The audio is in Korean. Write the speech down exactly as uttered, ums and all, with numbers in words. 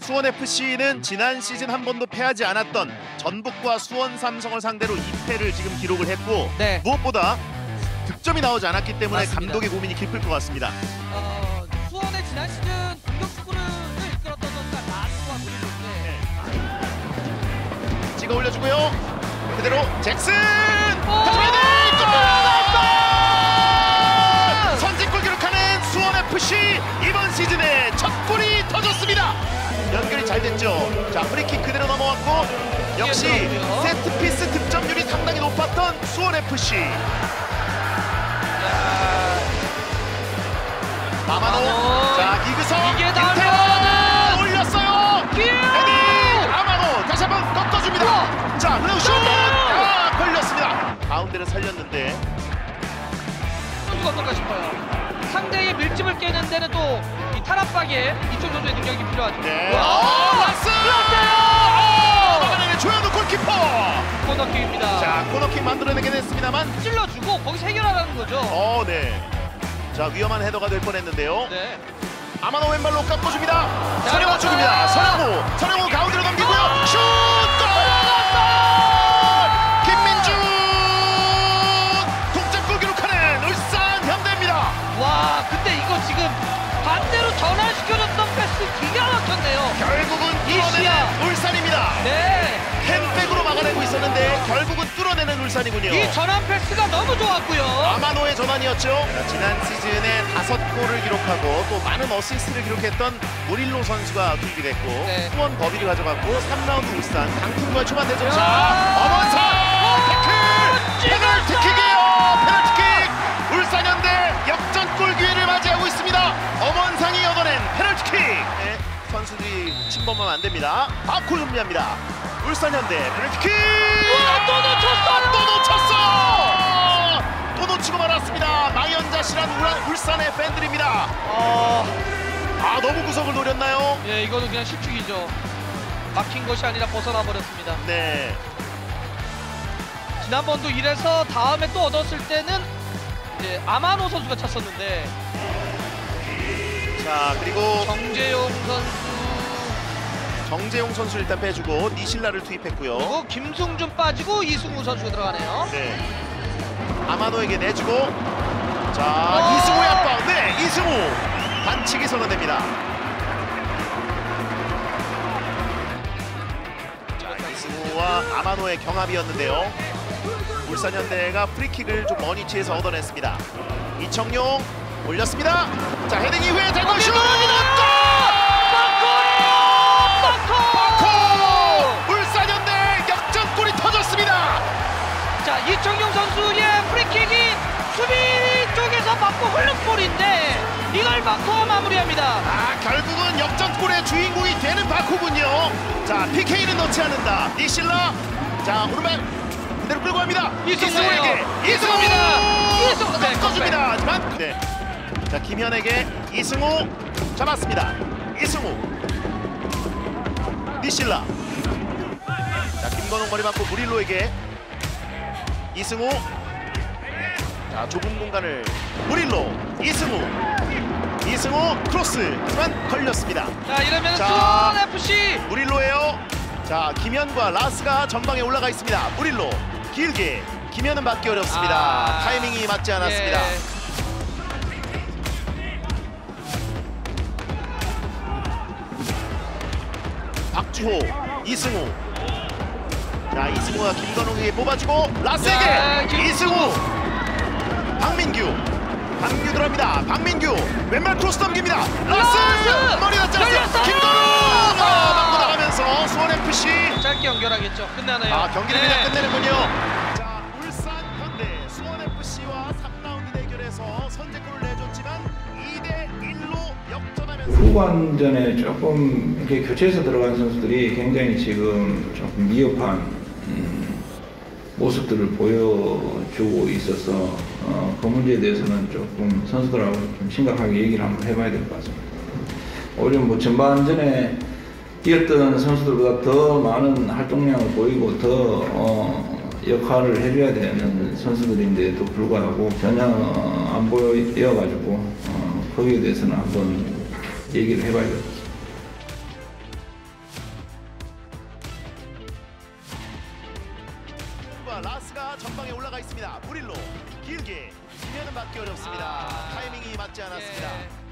수원에프씨는 지난 시즌 한 번도 패하지 않았던 전북과 수원 삼성을 상대로 이 패를 지금 기록을 했고 네. 무엇보다 득점이 나오지 않았기 때문에 맞습니다. 감독의 고민이 깊을 것 같습니다. 어, 수원의 지난 시즌 공격 축구를 이끌었던 선수가 나스와 무리인데 네. 찍어 올려주고요. 그대로 잭슨! 하지만 선제골 기록하는 수원에프씨 이번 시즌에 첫 골이 터졌습니다. 연결이 잘 됐죠. 자, 프리킥 그대로 넘어왔고 역시 세트피스 득점률이 상당히 높았던 수원에프씨. 아마노. 자, 이그성 이게 김태원 올렸어요. 기회! 헤딩 아마노 다시 한번 꺾어줍니다. 자, 그리고 슛! 아, 걸렸습니다. 가운데를 살렸는데 선수가 어떨까 싶어요. 상대의 밀집을 깨는 데는 또 이 타락박에 이쪽 선수의 능력이 필요하죠. 네. 와! 라스! 라스요! 막아내는 조현우 골키퍼. 코너킥입니다. 자, 코너킥 만들어내긴 했습니다만 찔러주고 거기서 해결하라는 거죠. 어, 네. 자, 위험한 헤더가 될 뻔했는데요. 네. 아마노 왼발로 깎아줍니다. 자, 서령호 쪽입니다. 서령호. 서령호 가운데로 넘기고요. 슛! 골! 김민준! 동점골 기록하는 울산 현대입니다. 와, 근데 이거 지금 반대로 전환시켜줬던 패스 기가 막혔네요. 결국은 이시야. 뚫어내는 울산입니다. 네. 캔백으로 막아내고 있었는데 결국은 뚫어내는 울산이군요. 이 전환 패스가 너무 좋았고요. 아마노의 전환이었죠. 자, 지난 시즌에 다섯 골을 기록하고 또 많은 어시스트를 기록했던 무릴로 선수가 투입이 됐고 네. 수원 더비를 가져갔고 삼 라운드 울산 강팀과의 초반 대전. 야! 자, 엄원상 태클! 페널티킥이에요. 페널티킥! 울산현대 역전골 기회를 맞이하고 있습니다. 엄원상이 얻어낸 페널티킥. 네, 선수들이 침범하면 안 됩니다. 바코 준비합니다. 울산현대 페널티킥! 우와, 또 놓쳤어요! 또 놓쳤어! 또 놓치고 말았습니다. 마이언자실한 울산의 팬들입니다. 어... 아, 너무 구석을 노렸나요? 예, 이거는 그냥 실축이죠. 막힌 것이 아니라 벗어나 버렸습니다. 네. 지난번도 이래서 다음에 또 얻었을 때는 이제 아마노 선수가 찼었는데 자, 그리고 정재용 선수 정재용 선수 일단 빼주고 니실라를 투입했고요. 그리고 김승준 빠지고 이승우 선수가 들어가네요. 네. 아마노에게 내주고 자, 어! 이승우의 압박. 네, 이승우 반칙이 선언됩니다. 자, 이승우와 아마노의 경합이었는데요. 울산현대가 프리킥을 좀 먼 위치에서 얻어냈습니다. 이청용 올렸습니다. 자, 헤딩 이후에 대건 슛! 바코! 울산현대 역전골이 터졌습니다. 자, 이청용 선수의 프리킥이 수비 쪽에서 맞고 흘른 볼인데 이걸 바코가 마무리합니다. 아, 결국은 역전골의 주인공이 되는 바코군요. 자, 피케이는 넣지 않는다. 니실라. 자, 오른발 그대로 끌고 갑니다. 이승우예요. 이승우에게 이승우입니다. 이승우 이승우. 네, 꺾어줍니다. 하지만 네. 자, 김현에게 이승우 잡았습니다. 이승우. 니실라. 자, 김건웅 머리 맞고 무릴로에게 이승우. 자, 좁은 공간을 무릴로. 이승우. 이승우 크로스. 하지만 걸렸습니다. 자, 이러면 자. 수원에프씨 무릴로예요. 자, 김현과 라스가 전방에 올라가 있습니다. 무릴로 길게. 김현은 맞기 어렵습니다. 아. 타이밍이 맞지 않았습니다. 예. 박주호, 이승우. 자, 이승우가 김건웅에게 뽑아주고 라스에게 야, 김- 이승우. 박민규. 박민규 들어갑니다. 박민규 왼발 크로스 넘깁니다. 라스, 라스! 머리 닿지 않았어요. 열렸어요! 김건웅 아, 맞고 나가면서 수원에프씨 짧게 연결하겠죠. 끝나나요? 아, 경기를 네. 그냥 끝내는군요. 자, 울산 현대 수원에프씨와 삼 라운드 대결에서 선제골을 내줬지만 이 대 일로 역전하면서 후반전에 조금 이렇게 교체해서 들어간 선수들이 굉장히 지금 조금 미흡한 음, 모습들을 보여주고 있어서 어, 그 문제에 대해서는 조금 선수들하고 좀 심각하게 얘기를 한번 해봐야 될 것 같습니다. 오히려 뭐 전반전에 뛰었던 선수들보다 더 많은 활동량을 보이고 더 어, 역할을 해줘야 되는 선수들인데도 불구하고 전혀 안 보여가지고 어, 거기에 대해서는 한번 얘기를 해봐야 될 것 같습니다. 자, 라스가 전방에 올라가 있습니다. 무릴로 길게 기면은 맞기 어렵습니다. 아. 타이밍이 맞지 않았습니다. 예.